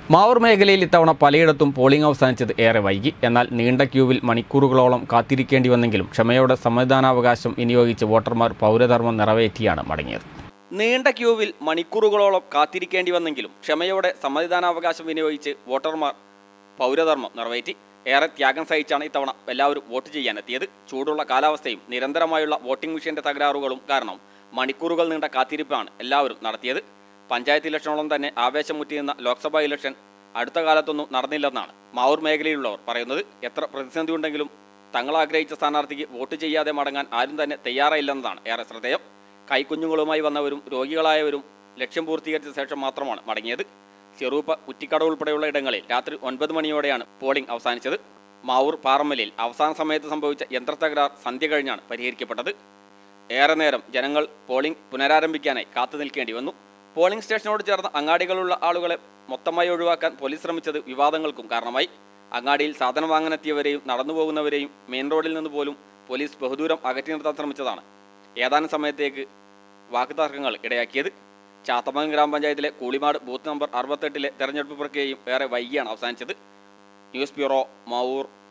മാവൂർ മേഖലയിൽ ഇത്തവണ പലയിടത്തും പോളിംഗ് അവസാനിച്ചത് ഏറെ വൈകി. എന്നാൽ നീണ്ട ക്യൂവിൽ മണിക്കൂറുകളോളം കാത്തിരിക്കേണ്ടി വന്നെങ്കിലും ക്ഷമയോടെ സമ്മതിദാനാവകാശം വിനിയോഗിച്ച് വോട്ടർമാർ പൗരധർമ്മം നിറവേറ്റിയാണ് മടങ്ങിയത്. നീണ്ട ക്യൂവിൽ മണിക്കൂറുകളോളം കാത്തിരിക്കേണ്ടി വന്നെങ്കിലും ക്ഷമയോടെ സമ്മതിദാനാവകാശം വിനിയോഗിച്ച് വോട്ടർമാർ പൗരധർമ്മം നിറവേറ്റി. ഏറെ ത്യാഗം സഹിച്ചാണ് ഇത്തവണ എല്ലാവരും വോട്ട് ചെയ്യാനെത്തിയത്. ചൂടുള്ള കാലാവസ്ഥയും നിരന്തരമായുള്ള വോട്ടിംഗ് മെഷീന്റെ തകരാറുകളും കാരണം മണിക്കൂറുകൾ നീണ്ട കാത്തിരിപ്പാണ് എല്ലാവരും നടത്തിയത്. പഞ്ചായത്ത് ഇലക്ഷനോളം തന്നെ ആവേശമുറ്റിയുന്ന ലോക്സഭാ ഇലക്ഷൻ അടുത്ത കാലത്തൊന്നും നടന്നില്ലെന്നാണ് മാവൂർ മേഖലയിലുള്ളവർ പറയുന്നത്. എത്ര പ്രതിസന്ധി ഉണ്ടെങ്കിലും തങ്ങൾ ആഗ്രഹിച്ച സ്ഥാനാർത്ഥിക്ക് വോട്ട് ചെയ്യാതെ മടങ്ങാൻ ആരും തന്നെ തയ്യാറായില്ലെന്നതാണ് ഏറെ ശ്രദ്ധേയം. കൈക്കുഞ്ഞുങ്ങളുമായി വന്നവരും രോഗികളായവരും ലക്ഷ്യം പൂർത്തീകരിച്ച ശേഷം മാത്രമാണ് മടങ്ങിയത്. ചെറുപ്പ കുറ്റിക്കട ഉൾപ്പെടെയുള്ള ഇടങ്ങളിൽ രാത്രി 9 മണിയോടെയാണ് പോളിംഗ് അവസാനിച്ചത്. മാവൂർ പാറമ്മലിൽ അവസാന സമയത്ത് സംഭവിച്ച യന്ത്രത്തകരാർ സന്ധ്യ കഴിഞ്ഞാണ് പരിഹരിക്കപ്പെട്ടത്. ഏറെ നേരം ജനങ്ങൾ പോളിംഗ് പുനരാരംഭിക്കാനായി കാത്തു നിൽക്കേണ്ടി വന്നു. പോളിംഗ് സ്റ്റേഷനോട് ചേർന്ന അങ്ങാടികളുള്ള ആളുകളെ മൊത്തമായി ഒഴിവാക്കാൻ പോലീസ് ശ്രമിച്ചത് വിവാദങ്ങൾക്കും കാരണമായി. അങ്ങാടിയിൽ സാധനം വാങ്ങാനെത്തിയവരെയും നടന്നു പോകുന്നവരെയും മെയിൻ റോഡിൽ നിന്ന് പോലും പോലീസ് ബഹുദൂരം അകറ്റി നിർത്താൻ ശ്രമിച്ചതാണ് ഏതാനും സമയത്തേക്ക് വാക്കുതർക്കങ്ങൾ ഇടയാക്കിയത്. ചാത്തമംഗലം ഗ്രാമപഞ്ചായത്തിലെ കൂളിമാട് ബൂത്ത് നമ്പർ 68-ലെ തെരഞ്ഞെടുപ്പ് പ്രക്രിയയും ഏറെ വൈകിയാണ് അവസാനിച്ചത്. News bureau, Mavoor.